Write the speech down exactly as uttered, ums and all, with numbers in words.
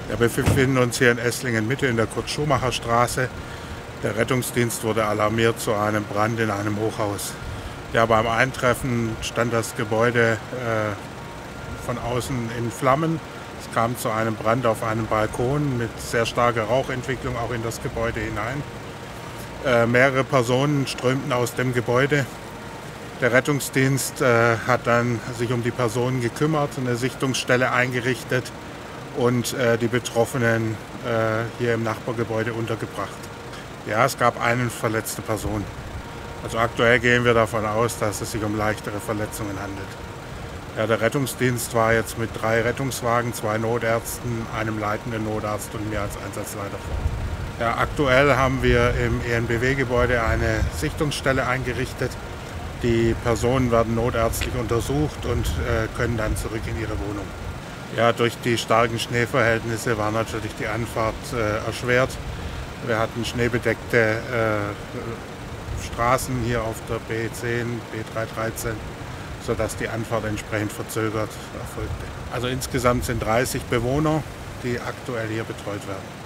Ja, wir befinden uns hier in Esslingen Mitte in der Kurt-Schumacher-Straße. Der Rettungsdienst wurde alarmiert zu einem Brand in einem Hochhaus. Ja, beim Eintreffen stand das Gebäude äh, von außen in Flammen. Es kam zu einem Brand auf einem Balkon mit sehr starker Rauchentwicklung auch in das Gebäude hinein. Äh, mehrere Personen strömten aus dem Gebäude. Der Rettungsdienst äh, hat dann sich um die Personen gekümmert, eine Sichtungsstelle eingerichtet und äh, die Betroffenen äh, hier im Nachbargebäude untergebracht. Ja, es gab eine verletzte Person. Also aktuell gehen wir davon aus, dass es sich um leichtere Verletzungen handelt. Ja, der Rettungsdienst war jetzt mit drei Rettungswagen, zwei Notärzten, einem leitenden Notarzt und mir als Einsatzleiter vor Ort. Ja, aktuell haben wir im E N B W-Gebäude eine Sichtungsstelle eingerichtet. Die Personen werden notärztlich untersucht und äh, können dann zurück in ihre Wohnung. Ja, durch die starken Schneeverhältnisse war natürlich die Anfahrt äh, erschwert. Wir hatten schneebedeckte äh, Straßen hier auf der B zehn, B dreihundertdreizehn, sodass die Anfahrt entsprechend verzögert erfolgte. Also insgesamt sind dreißig Bewohner, die aktuell hier betreut werden.